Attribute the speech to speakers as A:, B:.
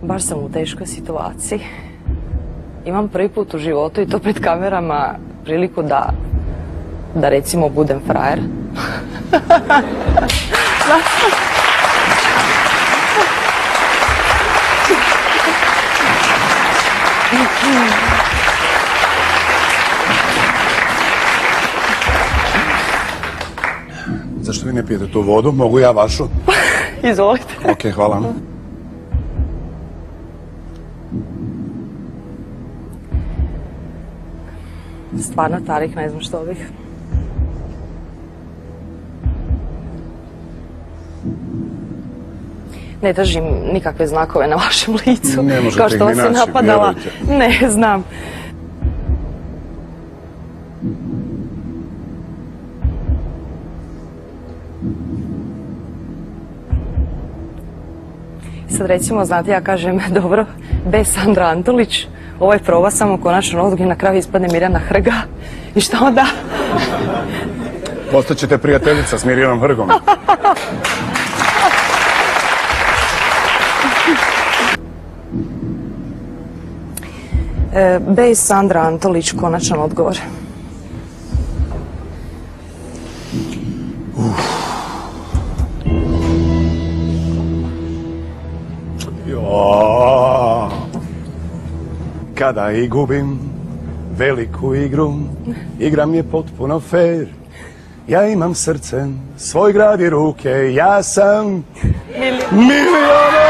A: baš sam u teškoj situaciji. Imam prvi put u životu i to pred kamerama priliku da recimo budem frajer.
B: Zašto vi ne pijete tu vodu? Mogu ja vašu?
A: Izvolite.
B: Ok, hvala.
A: Stvarno, Tarik, ne znam što bih. Ne držim nikakve znakove na vašem licu.
B: Ne možete
A: kao što
B: ih ni
A: vas je
B: naći,
A: napadala.
B: vjerujte.
A: Ne, znam. Sad recimo, znate, ja kažem, dobro, bez Sandra Antolić, ovo je proba samo konačno odlog i na kraju ispadne Mirjana Hrga. I šta onda?
B: Postaćete prijateljica s Mirjanom Hrgom.
A: Bez Sandra Antolić, konačan odgovor.
B: Kada i gubim veliku igru, igram je potpuno fair. Ja imam srce, svoj grad i ruke, ja sam milioner.